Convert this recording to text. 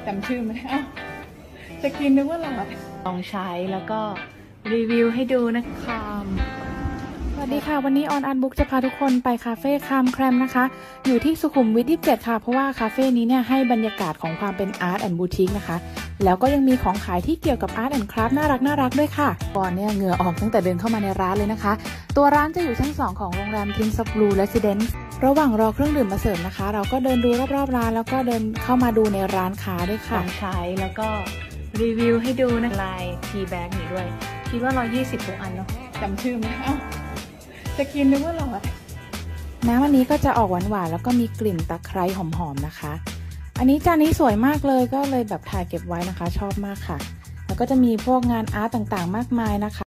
จำชื่อไม่ได้จะกินนึกว่าหลอดลองใช้แล้วก็รีวิวให้ดูนะคะสวัสดีค่ะวันนี้ออนอาร์ตบุ๊กจะพาทุกคนไปคาเฟ่คามแครมนะคะอยู่ที่สุขุมวิท27ค่ะเพราะว่าคาเฟ่นี้เนี่ยให้บรรยากาศของความเป็นอาร์ตแอนด์บูติกนะคะแล้วก็ยังมีของขายที่เกี่ยวกับอาร์ตแอนด์คราฟต์น่ารักด้วยค่ะก่อนเนี่ยเหงื่อออกตั้งแต่เดินเข้ามาในร้านเลยนะคะตัวร้านจะอยู่ชั้น2ของโรงแรม Prince of Blue Residence ระหว่างรอเครื่องดื่มมาเสิร์ฟนะคะเราก็เดินดูรอบๆร้านแล้วก็เดินเข้ามาดูในร้านค้าด้วยค่ะใช้แล้วก็รีวิวให้ดูนะลายทีแบ็กนี่ด้วยคิดว่า120ทุกอันเนาะจำชื่อไม่ได้จะกินนึกว่าหลอดน้ำอันนี้ก็จะออกหวานๆแล้วก็มีกลิ่นตะไคร้หอมๆนะคะอันนี้จานนี้สวยมากเลยก็เลยแบบถ่ายเก็บไว้นะคะชอบมากค่ะแล้วก็จะมีพวกงานอาร์ตต่างๆมากมายนะคะ